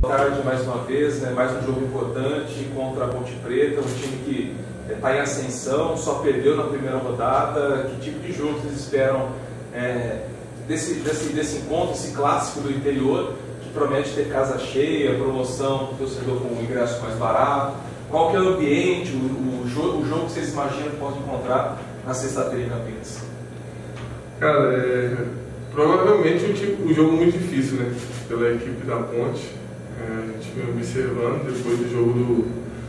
Boa tarde mais uma vez, né? Mais um jogo importante contra a Ponte Preta, um time que está em ascensão, só perdeu na primeira rodada. Que tipo de jogo vocês esperam desse encontro, esse clássico do interior, que promete ter casa cheia, promoção para o torcedor com o ingresso mais barato? Qual que é o ambiente, o jogo que vocês imaginam que pode encontrar na sexta-feira em Campinas? Cara, provavelmente um jogo muito difícil, né? Pela equipe da Ponte. A gente vem observando, depois do jogo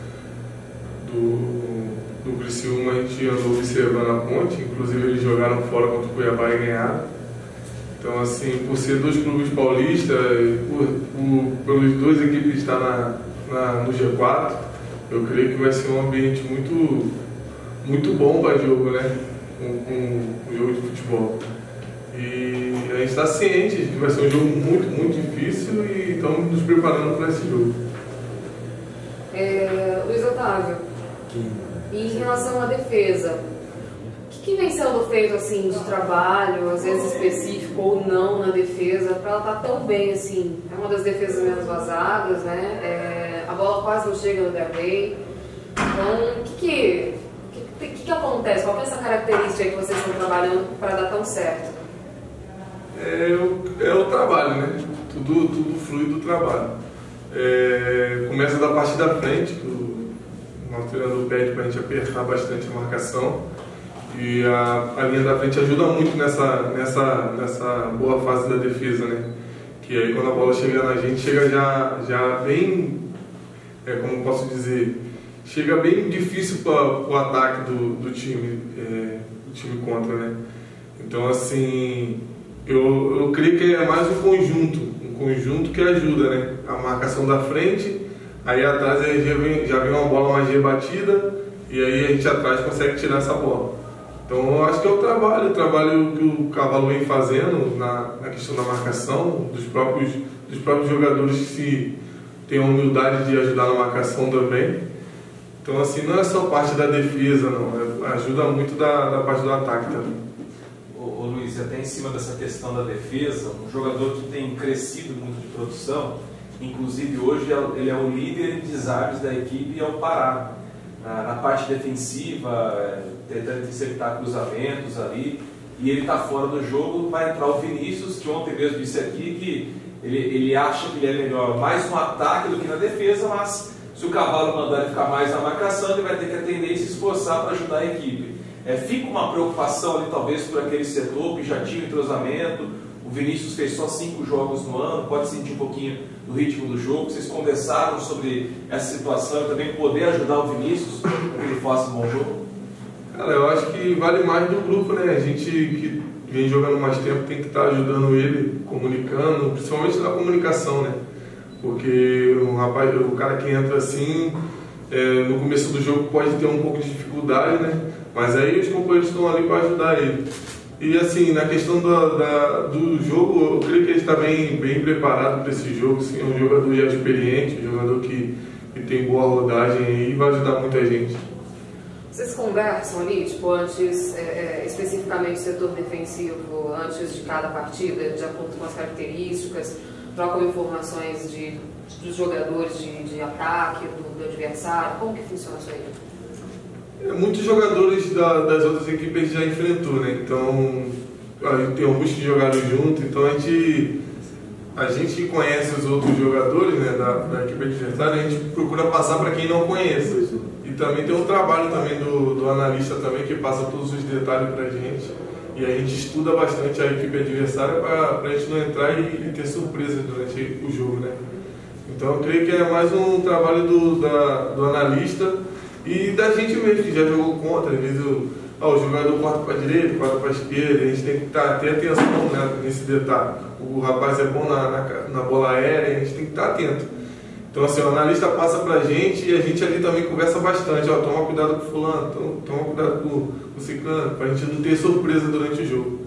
do Criciúma, a gente andou observando a Ponte, inclusive eles jogaram fora contra o Cuiabá e ganharam. Então, assim, por ser dois clubes paulistas, pelas duas equipes estar no G4, eu creio que vai ser um ambiente muito bom para jogo, né? Com o jogo de futebol. E a gente está ciente de que vai ser um jogo muito difícil e estamos nos preparando para esse jogo. Luiz Otávio, em relação à defesa, o que vem sendo feito assim de trabalho, às vezes específico ou não na defesa, para ela estar tão bem assim? É uma das defesas menos vazadas, né? A bola quase não chega no Derlei. Então, o que acontece? Qual é essa característica que vocês estão trabalhando para dar tão certo? É o trabalho, né? Tudo flui do trabalho. Começa da parte da frente, que o nosso treinador pede para a gente apertar bastante a marcação. E a linha da frente ajuda muito nessa boa fase da defesa, né? Que aí quando a bola chega na gente, chega já bem, como posso dizer, chega bem difícil para o ataque do time contra, né? Então, assim, eu creio que é mais um conjunto que ajuda, né? A marcação da frente, aí atrás já vem uma bola mais rebatida e aí a gente atrás consegue tirar essa bola. Então eu acho que é o trabalho que o Cavalo vem fazendo na questão da marcação, dos próprios jogadores que têm a humildade de ajudar na marcação também. Então, assim, não é só parte da defesa, não, ajuda muito da parte do ataque também. Ô Luiz, até em cima dessa questão da defesa, um jogador que tem crescido muito de produção, inclusive hoje ele é o líder em desarmes da equipe e é o Pará. Na parte defensiva, tentando interceptar cruzamentos ali, e ele está fora do jogo. Vai entrar o Vinícius, que ontem mesmo disse aqui que ele acha que ele é melhor mais no ataque do que na defesa, mas se o Cavalo mandar ele ficar mais na marcação, ele vai ter que atender e se esforçar para ajudar a equipe. Fica uma preocupação ali talvez por aquele setor que já tinha entrosamento. O Vinícius fez só 5 jogos no ano, pode sentir um pouquinho do ritmo do jogo. Vocês conversaram sobre essa situação e também poder ajudar o Vinícius para que ele faça um bom jogo? Cara, eu acho que vale mais do grupo, né? A gente que vem jogando mais tempo tem que estar ajudando ele, comunicando, principalmente na comunicação, né? Porque o cara que entra assim, no começo do jogo pode ter um pouco de dificuldade, né? Mas aí os companheiros estão ali para ajudar ele. E assim, na questão do jogo, eu creio que ele está bem preparado para esse jogo. Sim, é um jogador já experiente, um jogador que tem boa rodagem e vai ajudar muita gente. Vocês conversam ali, tipo, antes, especificamente setor defensivo, antes de cada partida, de acordo com as características, trocam informações dos jogadores de ataque, do adversário? Como que funciona isso aí? Muitos jogadores das outras equipes já enfrentou, né? Então, tem alguns que jogaram junto, então a gente que conhece os outros jogadores, né, da equipe adversária, a gente procura passar para quem não conhece. E também tem um trabalho também do analista também, que passa todos os detalhes para a gente. E a gente estuda bastante a equipe adversária para a gente não entrar e ter surpresas durante o jogo, né? Então eu creio que é mais um trabalho do analista e da gente mesmo, que já jogou contra. Às vezes o jogador corta para a direita, corta para a esquerda, a gente tem que ter atenção, né, nesse detalhe. O rapaz é bom na bola aérea, a gente tem que estar atento. Então assim, o analista passa para a gente e a gente ali também conversa bastante. Toma cuidado com o fulano, toma cuidado com o ciclano, para a gente não ter surpresa durante o jogo.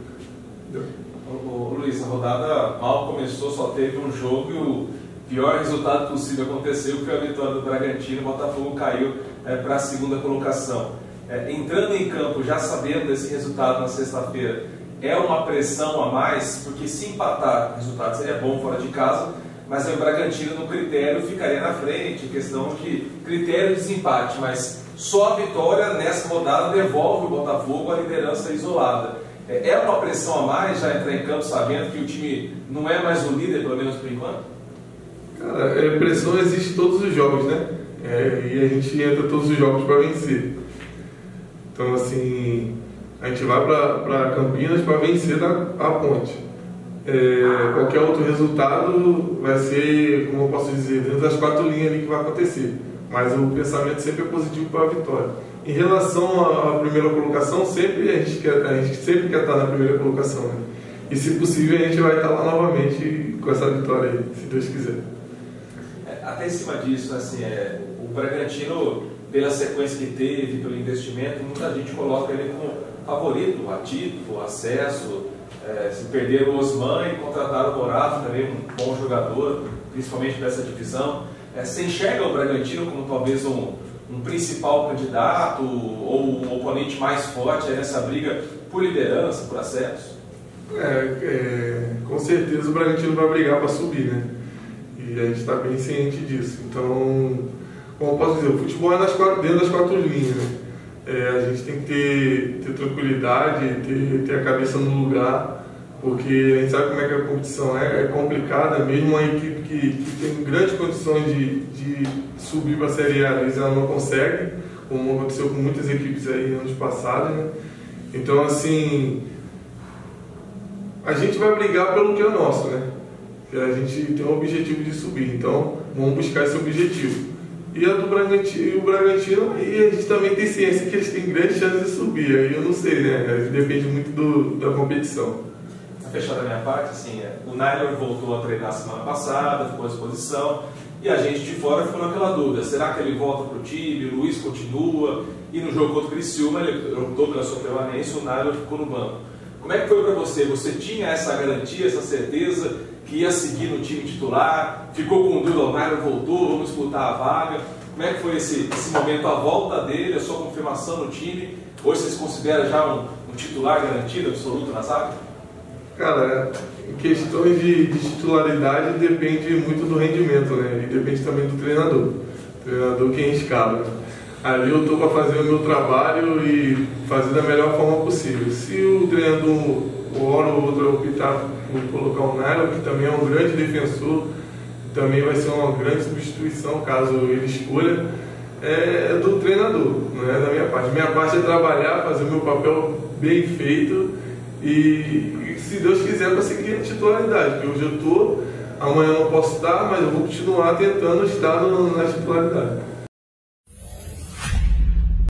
Luiz, a rodada mal começou, só teve um jogo e o pior resultado possível aconteceu, que foi a vitória do Bragantino. O Botafogo caiu para a segunda colocação. Entrando em campo, já sabendo desse resultado na sexta-feira, é uma pressão a mais, porque se empatar o resultado seria bom fora de casa, mas o Bragantino no critério ficaria na frente, questão de critério de desempate, mas só a vitória nessa rodada devolve o Botafogo à liderança isolada. É uma pressão a mais já entrar em campo sabendo que o time não é mais o líder, pelo menos por enquanto? Cara, pressão existe em todos os jogos, né? E a gente entra todos os jogos para vencer. Então, assim, a gente vai para Campinas para vencer a Ponte. Qualquer outro resultado vai ser, como eu posso dizer, dentro das 4 linhas ali que vai acontecer. Mas o pensamento sempre é positivo para a vitória. Em relação à primeira colocação, a gente sempre quer estar na primeira colocação, né? E se possível a gente vai estar lá novamente com essa vitória aí, se Deus quiser. Até em cima disso, assim, o Bragantino, pela sequência que teve, pelo investimento, muita gente coloca ele como favorito, a título, acesso. Se perderam o Osman e contrataram o Morato, também um bom jogador, principalmente nessa divisão. Você enxerga o Bragantino como talvez um principal candidato ou um oponente mais forte nessa briga por liderança, por acesso? Com certeza o Bragantino vai brigar para subir, né? E a gente está bem ciente disso. Então, como eu posso dizer, o futebol é dentro das 4 linhas, né? A gente tem que ter tranquilidade, ter a cabeça no lugar, porque a gente sabe como é que a competição é complicada, mesmo uma equipe que tem grandes condições de subir para a Série A, às vezes ela não consegue, como aconteceu com muitas equipes aí anos passados, né? Então, assim, a gente vai brigar pelo que é nosso, né? A gente tem o objetivo de subir, então vamos buscar esse objetivo. E a do Bragantino, o Bragantino, e a gente também tem ciência que eles têm grandes chances de subir, aí eu não sei, né? Depende muito da competição. Para fechar da minha parte, assim, o Naylor voltou a treinar semana passada, ficou à disposição, e a gente de fora ficou naquela dúvida, será que ele volta para o time, o Luiz continua, e no jogo contra o Criciúma ele optou pela sua permanência, o Naylor ficou no banco. Como é que foi para você? Você tinha essa garantia, essa certeza que ia seguir no time titular? Ficou com dúvida, o Naylor voltou, vamos disputar a vaga? Como é que foi esse momento, a volta dele, a sua confirmação no time? Hoje você se considera já um titular garantido, absoluto na zaga? Cara, em questões de titularidade depende muito do rendimento, né? E depende também do treinador. O treinador quem escala. Ali eu estou para fazer o meu trabalho e fazer da melhor forma possível. Se o treinador, hora ou outra, optar por colocar o Naylor, que também é um grande defensor, também vai ser uma grande substituição, caso ele escolha, é do treinador, não é da minha parte. Minha parte é trabalhar, fazer o meu papel bem feito e se Deus quiser, conseguir a titularidade, porque hoje eu estou, amanhã eu não posso estar, mas eu vou continuar tentando estar na titularidade.